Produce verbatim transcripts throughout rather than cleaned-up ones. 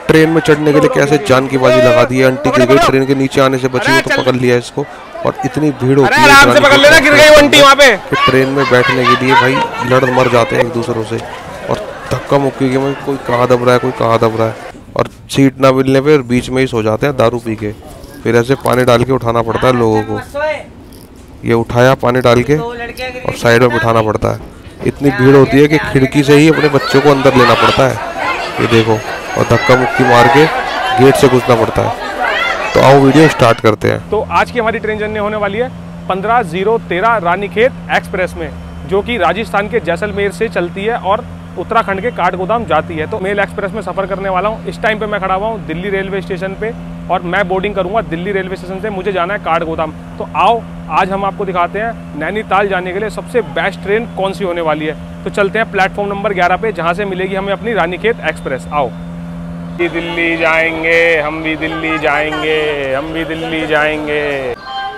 Train में चढ़ने के लिए कैसे जान की बाजी लगा दी है। आंटी गिर गई, ट्रेन के नीचे आने से बची, वो तो पकड़ लिया इसको। और इतनी भीड़ होती है आराम से पकड़ लेना, गिर गई आंटी वहाँ पे। कि ट्रेन में बैठने के लिए भाई लड़ मर जाते हैं एक दूसरों से, और धक्का मुक्की के में कोई कहाँ दब रहा है, कोई कहाँ दब रहा है, और सीट ना मिलने पे बीच में ही सो जाते हैं दारू पी के। फिर ऐसे पानी डाल के उठाना पड़ता है लोगों को। ये उठाया पानी डाल के और साइड में बिठाना पड़ता है। इतनी भीड़ होती है कि खिड़की से ही अपने बच्चों को अंदर लेना पड़ता है, ये देखो, और धक्का मुक्की मार के गेट से घुसना पड़ता है। तो आओ वीडियो स्टार्ट करते हैं। तो आज की हमारी ट्रेन जर्नी होने वाली है पंद्रह जीरो तेरह रानीखेत एक्सप्रेस में, जो कि राजस्थान के जैसलमेर से चलती है और उत्तराखंड के काठगोदाम जाती है। तो मेल एक्सप्रेस में सफ़र करने वाला हूँ। इस टाइम पे मैं खड़ा हुआ हूँ दिल्ली रेलवे स्टेशन पे, और मैं बोर्डिंग करूँगा दिल्ली रेलवे स्टेशन से। मुझे जाना है काठगोदाम। तो आओ आज हम आपको दिखाते हैं नैनीताल जाने के लिए सबसे बेस्ट ट्रेन कौन सी होने वाली है। तो चलते हैं प्लेटफॉर्म नंबर ग्यारह पे, जहाँ से मिलेगी हमें अपनी रानीखेत एक्सप्रेस। आओ। दिल्ली जाएंगे हम भी, दिल्ली जाएंगे हम भी, दिल्ली जाएंगे।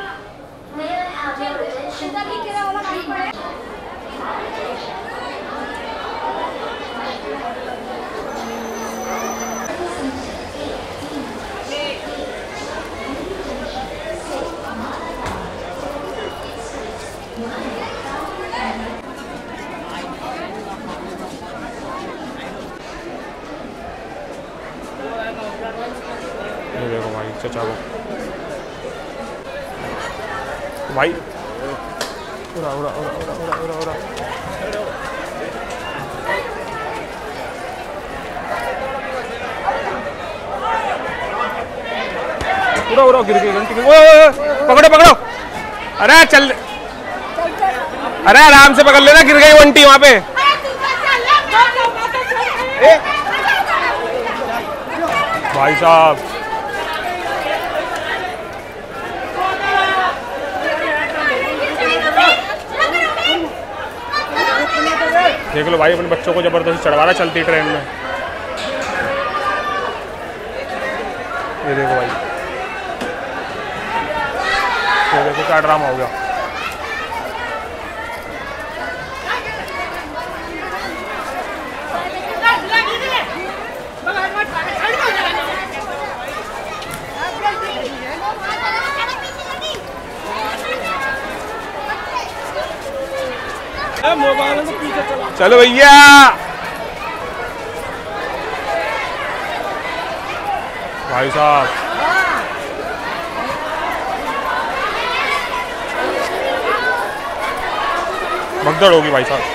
ये देखो भाई चचा को भाई उड़ा उड़ा उड़ा उड़ा उड़ा उड़ा उड़ा उड़ा उड़ा गिर गई घंटी। पकड़ो पकड़ो, अरे चल, अरे आराम से पकड़ लेना, गिर गई घंटी वहां पे। भाई साहब देख लो भाई, अपने बच्चों को जबरदस्ती चढ़वा रहा चलती ट्रेन में। ये देखो भाई, ये देखो क्या ड्रामा हो गया। चलो भैया, भाई साहब भगदड़ होगी भाई साहब।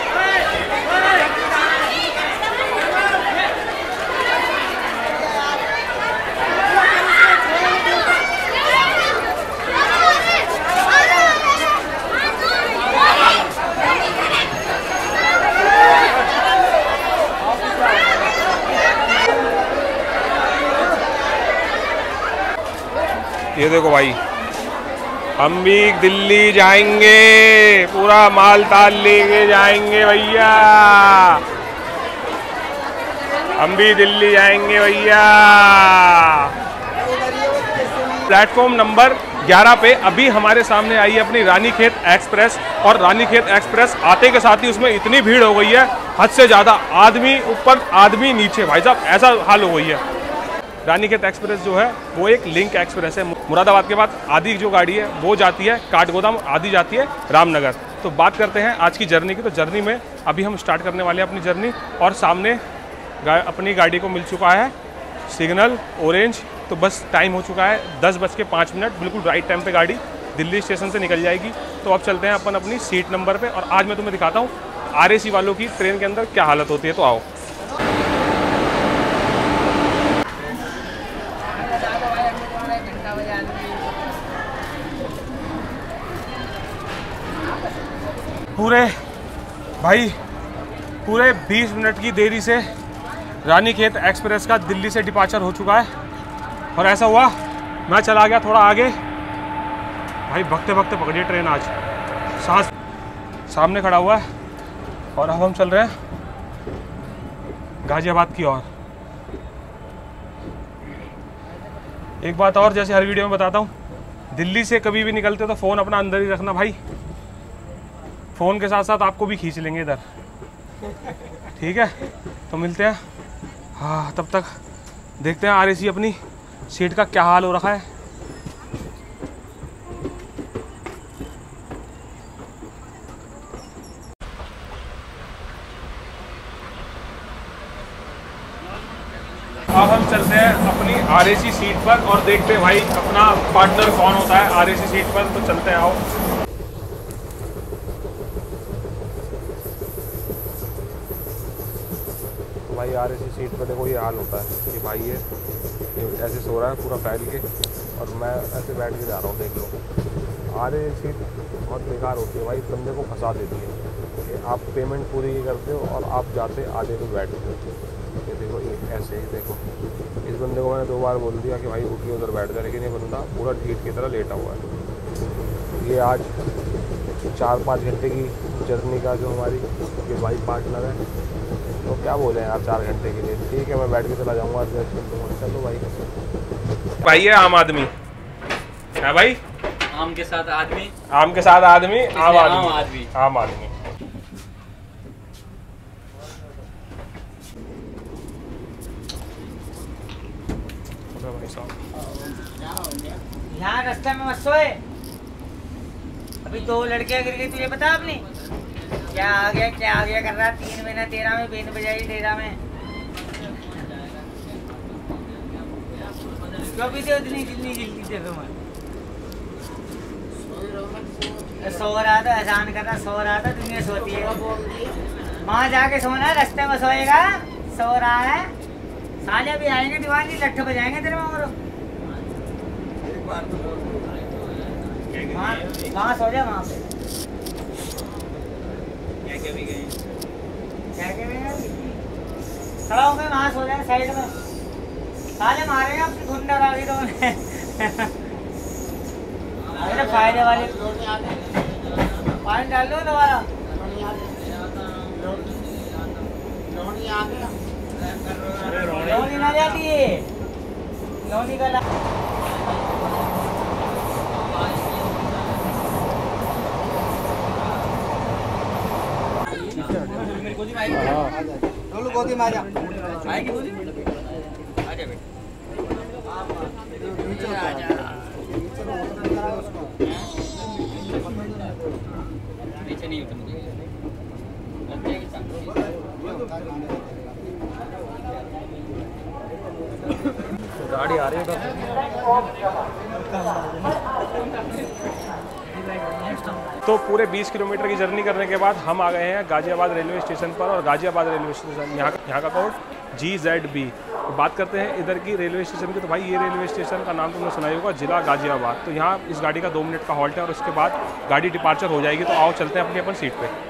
ये देखो भाई, हम भी दिल्ली जाएंगे, पूरा माल ताल लेके जाएंगे भैया, हम भी दिल्ली जाएंगे भैया। प्लेटफॉर्म नंबर ग्यारह पे अभी हमारे सामने आई है अपनी रानीखेत एक्सप्रेस, और रानीखेत एक्सप्रेस आते के साथ ही उसमें इतनी भीड़ हो गई है हद से ज़्यादा, आदमी ऊपर आदमी नीचे, भाई साहब ऐसा हाल हो गई है। रानीखेत एक्सप्रेस जो है वो एक लिंक एक्सप्रेस है। मुरादाबाद के बाद आधी जो गाड़ी है वो जाती है काठगोदाम, आधी जाती है रामनगर। तो बात करते हैं आज की जर्नी की। तो जर्नी में अभी हम स्टार्ट करने वाले हैं अपनी जर्नी, और सामने गा, अपनी गाड़ी को मिल चुका है सिग्नल ऑरेंज। तो बस टाइम हो चुका है दस बज के पाँच मिनट, बिल्कुल राइट टाइम पे गाड़ी दिल्ली स्टेशन से निकल जाएगी। तो अब चलते हैं अपन अपनी सीट नंबर पे, और आज मैं तुम्हें दिखाता हूँ आर ए सी वालों की ट्रेन के अंदर क्या हालत होती है। तो आओ। पूरे भाई पूरे बीस मिनट की देरी से रानीखेत एक्सप्रेस का दिल्ली से डिपार्चर हो चुका है, और ऐसा हुआ मैं चला गया थोड़ा आगे। भाई भगते भगते पकड़ी ट्रेन आज, सांस सामने खड़ा हुआ है, और अब हम चल रहे हैं गाजियाबाद की ओर। एक बात और, जैसे हर वीडियो में बताता हूँ, दिल्ली से कभी भी निकलते तो फ़ोन अपना अंदर ही रखना भाई, फ़ोन के साथ साथ आपको भी खींच लेंगे इधर, ठीक है। तो मिलते हैं, हाँ तब तक देखते हैं आरएसी अपनी सीट का क्या हाल हो रखा है। अब हम चलते हैं अपनी आरएसी सीट पर और देखते हैं भाई अपना पार्टनर कौन होता है आरएसी सीट पर। तो चलते हैं, आओ। तो भाई आरएसी सीट पर देखो ये हाल होता है कि भाई ये ऐसे सो रहा है पूरा फैल के और मैं ऐसे बैठ के जा रहा हूँ। देख लो आरएसी सीट बहुत बेकार होती है भाई, बंदे को फंसा देती है कि आप पेमेंट पूरी करते हो और आप जाते आधे पे बैठ हो। ये देखो ये ऐसे ही देखो, इस बंदे को मैंने दो बार बोल दिया कि भाई उठ के उधर बैठ जाए, लेकिन ये बंदा पूरा ढीठ की तरह लेटा हुआ है। ये आज चार पाँच घंटे की जर्नी का जो हमारी ये भाई पार्टनर है, तो क्या बोले यार चार घंटे के लिए। ठीक है मैं बैठ के चला जाऊँगा, चलो भाई। भाई है आम आदमी है भाई, आम के साथ आदमी, आम के साथ आदमी, आम आदमी, आम आदमी। यहाँ रास्ते में मत सोए, अभी दो लड़कियां गिर गई, तुझे पता आपने क्या आ गया क्या आ गया कर रहा है। तीन महीना तेरह में बेन बजाई डेरा में, क्यों भी थे उतनी जितनी जल्दी थे तुम। सो रहा था, एहसान कर रहा, सो रहा था, दुनिया सोती है। वहाँ जाके सोना, रास्ते में सोएगा, सो रहा है। साले भी आएंगे दीवार की लट्ठ बजाएंगे तेरे में। वहाँ वहाँ सो जा, वहाँ पे क्या क्या भी गए, क्या क्या भी गए, खड़ा हो गए वहाँ सो जाए साइड में। साले मारेंगे अपनी गुंडा रागी तो अरे फायदे वाले पानी डाल दो दोबारा। लोनी ना जाती है, लोनी का रोलू गोदी में आजा, आएगी गोदी में, आजा बेटा, नीचे आजा, नीचे नहीं उतरना, गाड़ी आ रही है तो पूरे बीस किलोमीटर की जर्नी करने के बाद हम आ गए हैं गाजियाबाद रेलवे स्टेशन पर। और गाजियाबाद रेलवे स्टेशन यहाँ यहाँ का कोड जी जेड बी। तो बात करते हैं इधर की रेलवे स्टेशन की। तो भाई ये रेलवे स्टेशन का नाम तुमने सुना ही होगा, जिला गाजियाबाद। तो यहाँ इस गाड़ी का दो मिनट का हॉल्ट है और उसके बाद गाड़ी डिपार्चर हो जाएगी। तो आओ चलते हैं अपनी अपन सीट पर।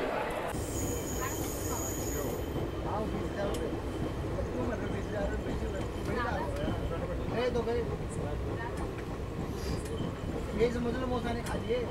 ये समझ लो मौसा ने खा लिए।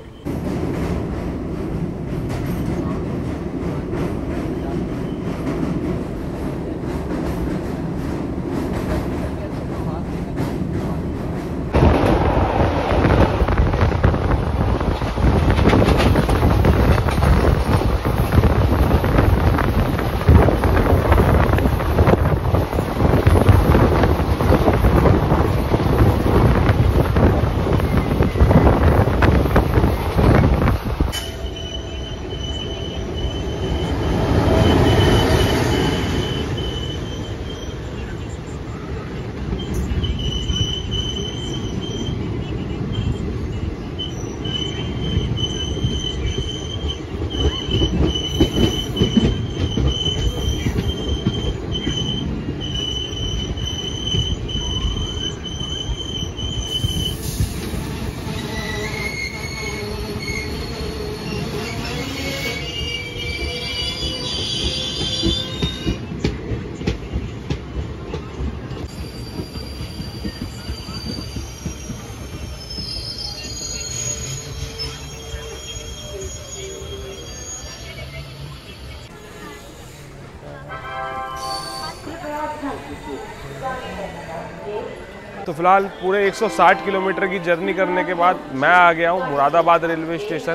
तो फिलहाल पूरे एक सौ साठ किलोमीटर की जर्नी करने के बाद मैं आ गया हूँ मुरादाबाद रेलवे स्टेशन।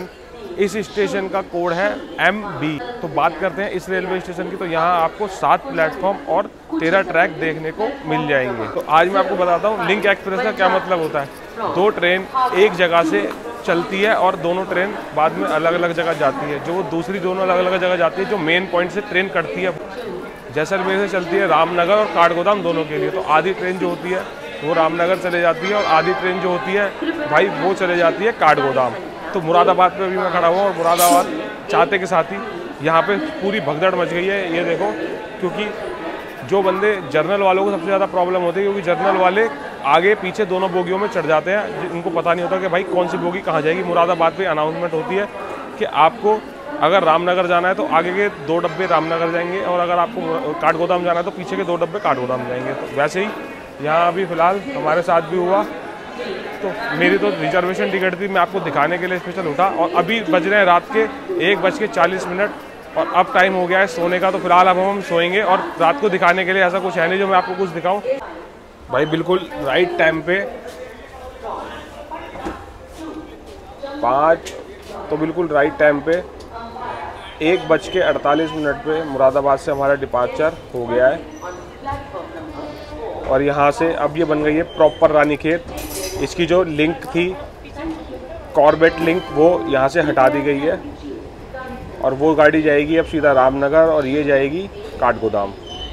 इस स्टेशन का कोड है एम बी। तो बात करते हैं इस रेलवे स्टेशन की, तो यहाँ आपको सात प्लेटफॉर्म और तेरह ट्रैक देखने को मिल जाएंगे। तो आज मैं आपको बताता हूँ लिंक एक्सप्रेस का क्या मतलब होता है। दो ट्रेन एक जगह से चलती है और दोनों ट्रेन बाद में अलग अलग जगह जाती है। जो दूसरी दोनों अलग अलग जगह जाती है, जो मेन पॉइंट से ट्रेन कटती है, जैसलमेर से चलती है रामनगर और काठगोदाम दोनों के लिए। तो आधी ट्रेन जो होती है वो रामनगर चले जाती है और आधी ट्रेन जो होती है भाई वो चले जाती है काठगोदाम। तो मुरादाबाद पे अभी मैं खड़ा हुआ और मुरादाबाद चाहते के साथ ही यहाँ पे पूरी भगदड़ मच गई है। ये देखो, क्योंकि जो बंदे जर्नल वालों को सबसे ज़्यादा प्रॉब्लम होती है, क्योंकि जर्नल वाले आगे पीछे दोनों बोगियों में चढ़ जाते हैं। उनको पता नहीं होता कि भाई कौन सी बोगी कहाँ जाएगी। मुरादाबाद पे अनाउंसमेंट होती है कि आपको अगर रामनगर जाना है तो आगे के दो डब्बे रामनगर जाएंगे, और अगर आपको काठगोदाम जाना है तो पीछे के दो डब्बे काठगोदाम जाएंगे। तो वैसे ही यहाँ अभी फ़िलहाल हमारे साथ भी हुआ। तो मेरी तो रिजर्वेशन टिकट थी, मैं आपको दिखाने के लिए स्पेशल उठा। और अभी बज रहे हैं रात के एक बज के चालीस मिनट और अब टाइम हो गया है सोने का। तो फिलहाल अब हम सोएंगे और रात को दिखाने के लिए ऐसा कुछ है नहीं जो मैं आपको कुछ दिखाऊं। भाई बिल्कुल राइट टाइम पे पाँच तो बिल्कुल राइट टाइम पे एक बज के अड़तालीस मिनट पे मुरादाबाद से हमारा डिपार्चर हो गया है। और यहाँ से अब ये बन गई है प्रॉपर रानीखेत। इसकी जो लिंक थी कॉर्बेट लिंक वो यहाँ से हटा दी गई है और वो गाड़ी जाएगी अब सीधा रामनगर और ये जाएगी काठगोदाम।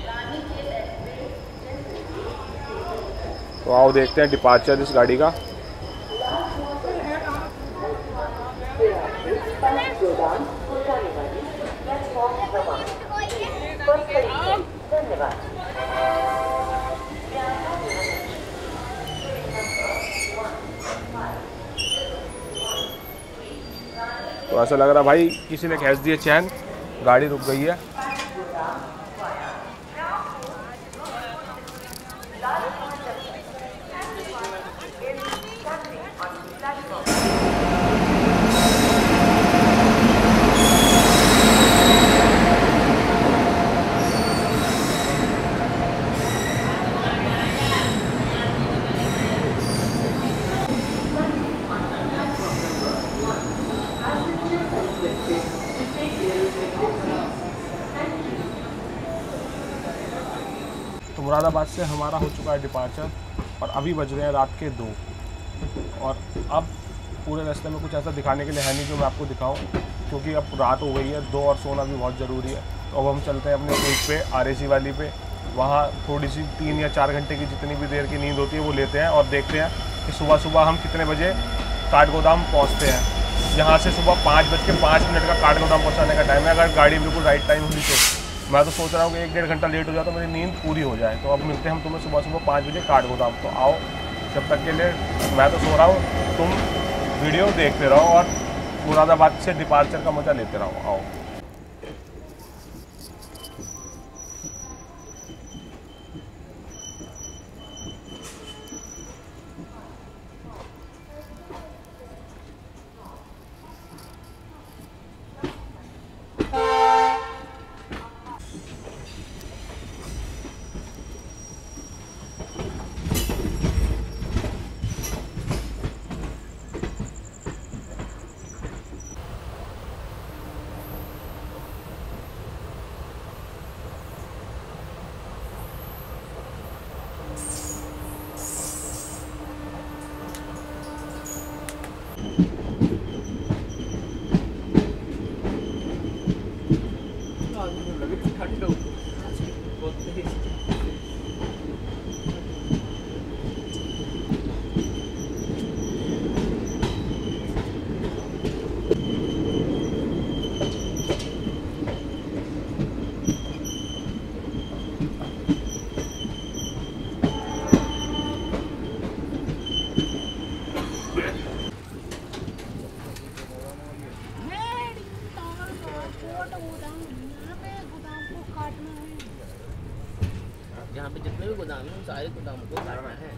तो आओ देखते हैं डिपार्चर इस गाड़ी का। तो ऐसा लग रहा भाई किसी ने खींच दिया चैन, गाड़ी रुक गई है। तो मुरादाबाद से हमारा हो चुका है डिपार्चर और अभी बज रहे हैं रात के दो। और अब पूरे रास्ते में कुछ ऐसा दिखाने के लिए है नहीं जो मैं आपको दिखाऊं, क्योंकि अब रात हो गई है दो और सोना भी बहुत ज़रूरी है। तो अब हम चलते हैं अपने सीट पे आरएसी वाली पे। वहाँ थोड़ी सी तीन या चार घंटे की जितनी भी देर की नींद होती है वो लेते हैं और देखते हैं कि सुबह सुबह हम कितने बजे काठगोदाम पहुँचते हैं। यहाँ से सुबह पाँच बज के पाँच मिनट का काठगोदाम पहुँचाने का टाइम है। अगर गाड़ी बिल्कुल राइट टाइम हुई तो मैं तो सोच रहा हूँ कि एक डेढ़ घंटा लेट हो जाए तो मेरी नींद पूरी हो जाए। तो अब मिलते हैं हम तुम्हें सुबह सुबह पाँच बजे काठगोदाम। तो आओ, जब तक के लिए मैं तो सो रहा हूँ, तुम वीडियो देखते रहो और मुरादाबाद से डिपार्चर का मज़ा लेते रहो। आओ। यहाँ पे जितने भी गोदाम हैं उन सारे गोदाम को काटना है।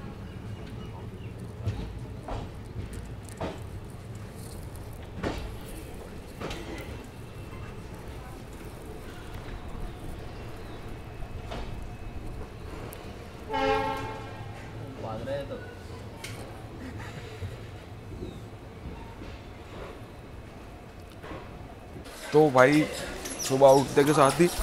भाग रहे हैं तो तो भाई सुबह उठते के साथ ही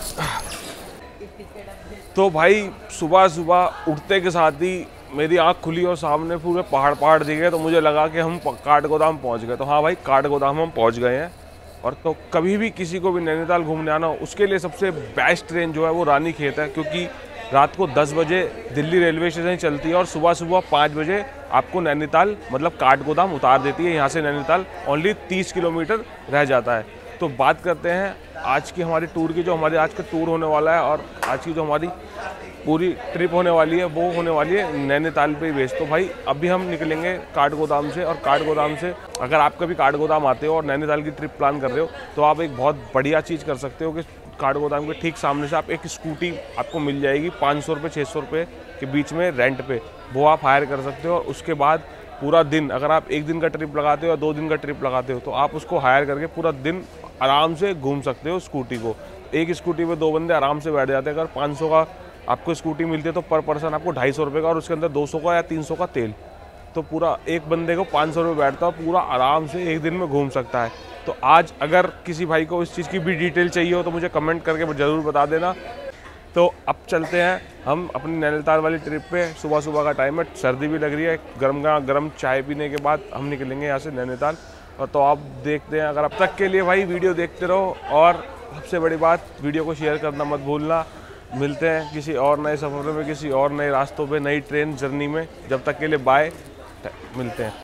तो भाई सुबह सुबह उठते के साथ ही मेरी आँख खुली और सामने पूरे पहाड़ पहाड़ दिखे, तो मुझे लगा कि हम काठगोदाम पहुंच गए। तो हाँ भाई, काठगोदाम हम पहुंच गए हैं। और तो कभी भी किसी को भी नैनीताल घूमने आना हो, उसके लिए सबसे बेस्ट ट्रेन जो है वो रानीखेत है, क्योंकि रात को दस बजे दिल्ली रेलवे स्टेशन चलती है और सुबह सुबह पाँच बजे आपको नैनीताल मतलब काठगोदाम उतार देती है। यहाँ से नैनीताल ओनली तीस किलोमीटर रह जाता है। तो बात करते हैं आज की हमारी टूर की, जो हमारे आज का टूर होने वाला है और आज की जो हमारी पूरी ट्रिप होने वाली है वो होने वाली है नैनीताल पे ही बेस। तो भाई अभी हम निकलेंगे काठगोदाम से, और काठगोदाम से अगर आप कभी काठगोदाम आते हो और नैनीताल की ट्रिप प्लान कर रहे हो तो आप एक बहुत बढ़िया चीज़ कर सकते हो कि काठगोदाम के ठीक सामने से आप एक स्कूटी आपको मिल जाएगी पाँच सौ रुपये छः सौ रुपये के बीच में रेंट पे, वो आप हायर कर सकते हो। और उसके बाद पूरा दिन, अगर आप एक दिन का ट्रिप लगाते हो या दो दिन का ट्रिप लगाते हो, तो आप उसको हायर करके पूरा दिन आराम से घूम सकते हो स्कूटी को। एक स्कूटी पे दो बंदे आराम से बैठ जाते हैं। अगर पाँच सौ का आपको स्कूटी मिलती है तो पर पर्सन आपको ढाई सौ रुपये का और उसके अंदर दो सौ का या तीन सौ का तेल, तो पूरा एक बंदे को पाँच सौ रुपये बैठता है, पूरा आराम से एक दिन में घूम सकता है। तो आज अगर किसी भाई को इस चीज़ की भी डिटेल चाहिए हो तो मुझे कमेंट करके ज़रूर बता देना। तो अब चलते हैं हम अपनी नैनीताल वाली ट्रिप पे। सुबह सुबह का टाइम है, सर्दी भी लग रही है, गर्म गर्म चाय पीने के बाद हम निकलेंगे यहाँ से नैनीताल। और तो आप देखते हैं, अगर अब तक के लिए भाई वीडियो देखते रहो, और सबसे बड़ी बात वीडियो को शेयर करना मत भूलना। मिलते हैं किसी और नए सफ़र में, किसी और नए रास्तों पे, नई ट्रेन जर्नी में। जब तक के लिए बाय, मिलते हैं।